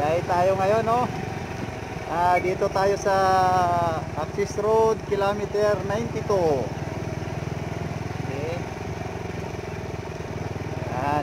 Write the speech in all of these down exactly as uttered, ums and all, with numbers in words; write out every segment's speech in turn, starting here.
Biyahe tayo ngayon, no? Ah, dito tayo sa Access Road, kilometer ninety-two. Okay. Yan.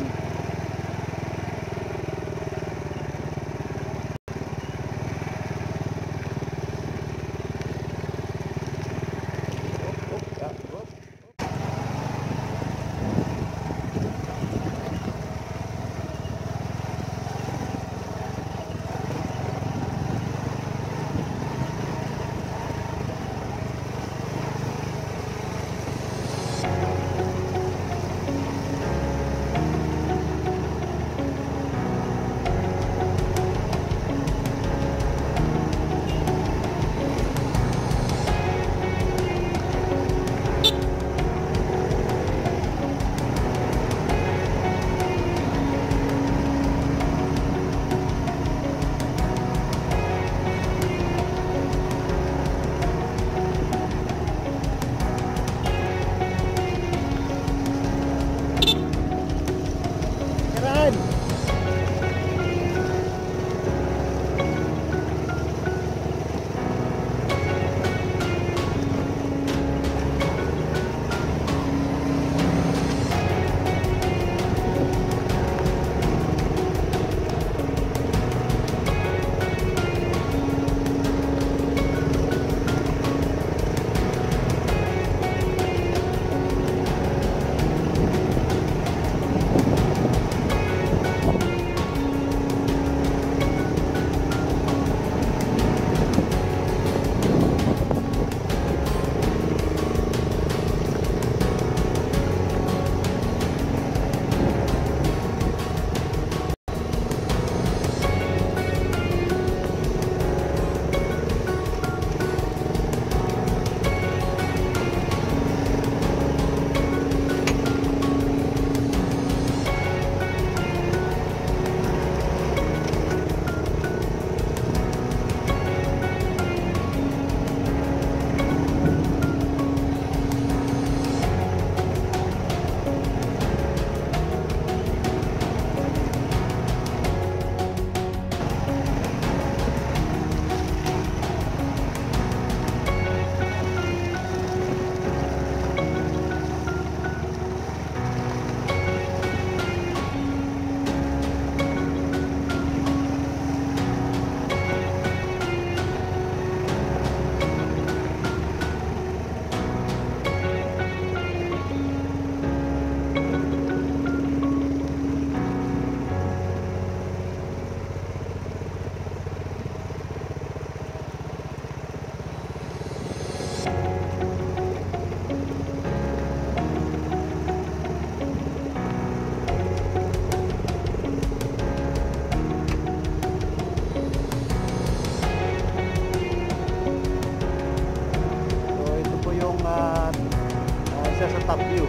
Top view.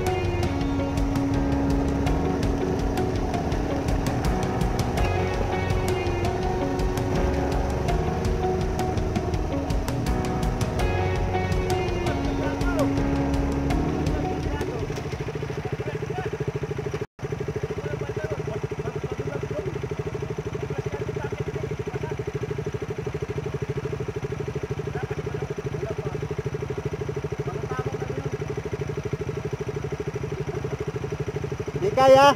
Di kaya.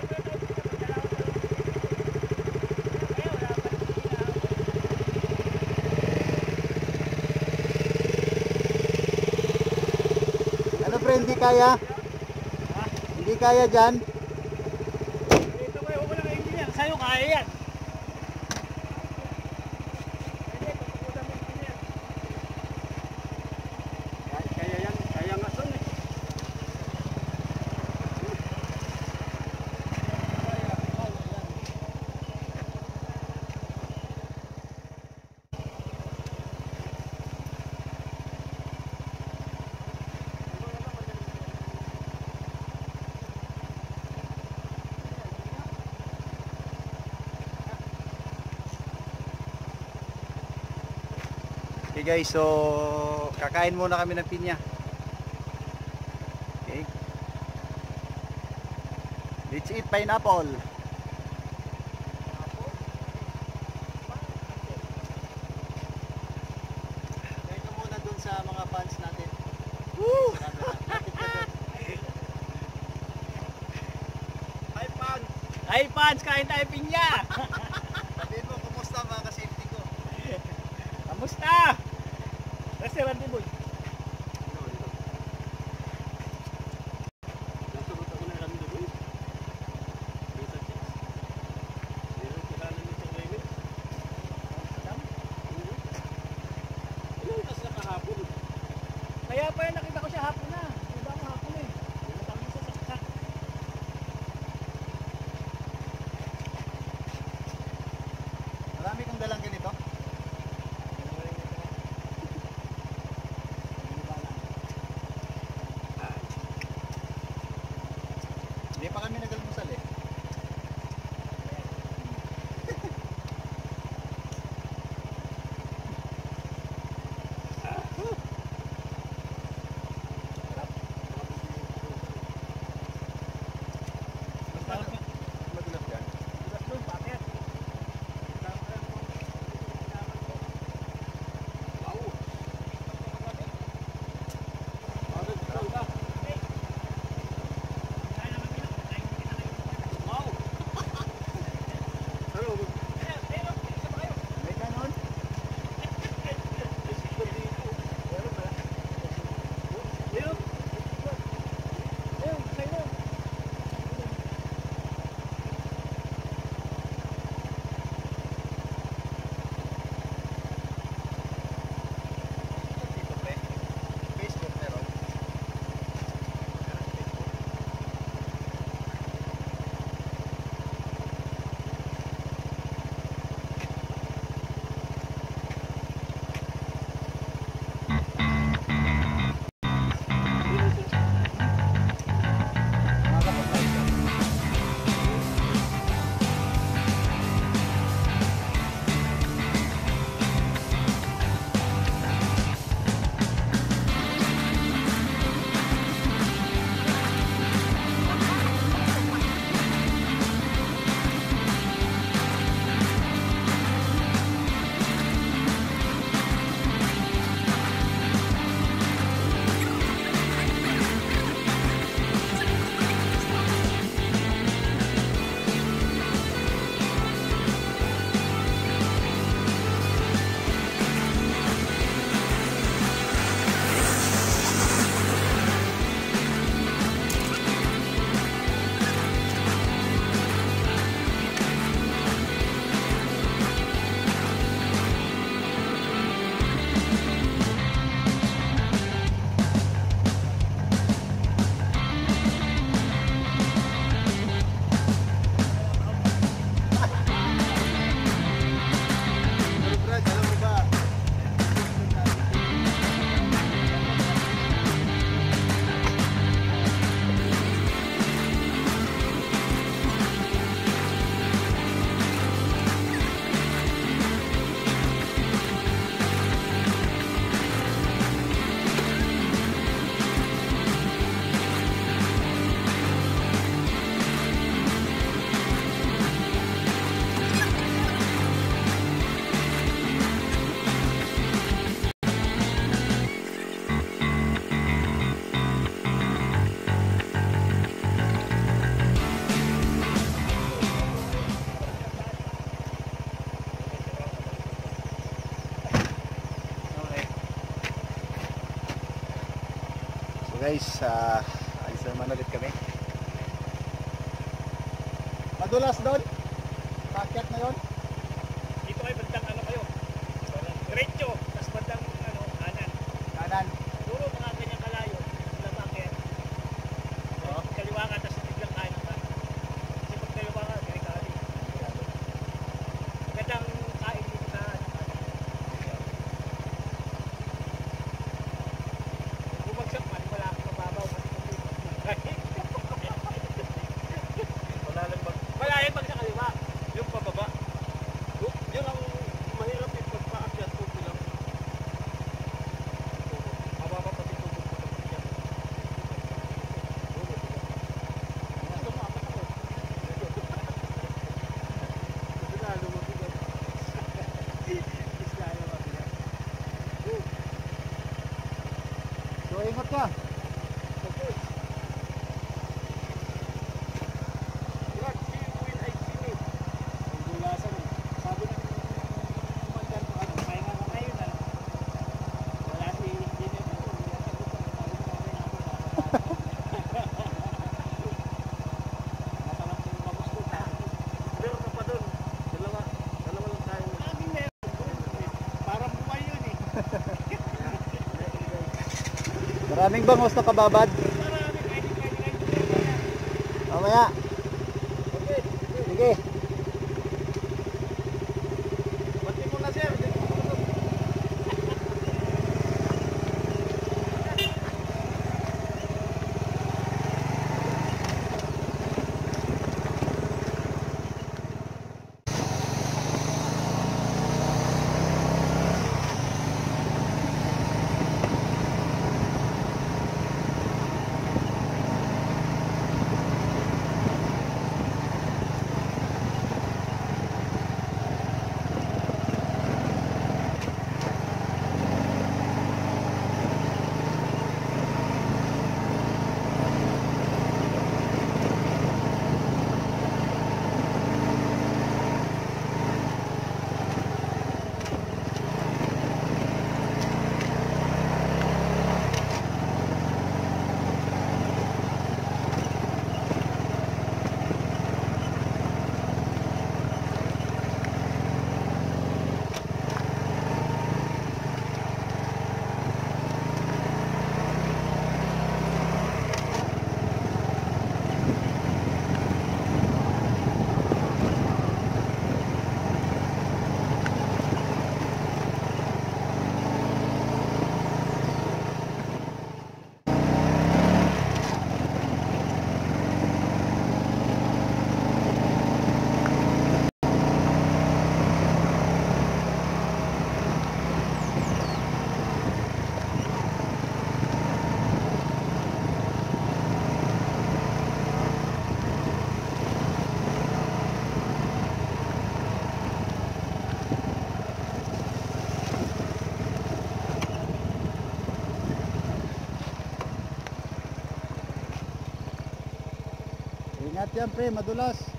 Ano pre, hindi kaya? Hindi kaya dyan? Ito kayo, wala kang engineer. Sa'yo kaya yan. Kaya yan, kaya nga son eh. Okay guys, so kakain muna kami ng pinya. Okay. Let's eat pineapple. Ay, fans, kain tayo pinya! Sabihin mo, kumusta mga ka-safety ko? Kamusta? Restaurant din, boy. Kaya pa yan, nakita ko siya hapon na. Diba ako hapon eh. Natawag sa saksak. Marami kong dalang ganito. Hindi pa kami nag-almusal eh. Madulas yan. Dulas doon, paket. May ganon. Dito pre. Facebook meron. Makakapag-live ka. Pero Brad, alam mo ba? Okay. So guys, uh, alis naman ulit kami. Madulas doon. Paket na yun. Dito kayo, bandang ano kayo? Diretso, tapos bandang ano, kanan. Kanan. Puro mga ganyang kalayo. Sila bakit? Oh. Kaliwa ka, tapos biglang kanan ka. Kasi pag kaliwa ka, delikado. Magandang kain dito sa ano, kanan. Bumagsak man, wala akong mababaw. Wala lang bag. Wala yung pag sa kaliwa. Yung pababa. Yung, yun ang mahirap yung pagpaakyat po lang. Mababa pati tubog po lang siya. Tumakas ako. Kasi lalo mabigat. Is lalo mabigat. So ingat ka. Okay. Brad, see you when I Maraming bangos na kababad. Marami, pwede, pwede, pwede. Mamaya. Okay. Sige. Bati mo na, sir. Ingat yan pre, madulas.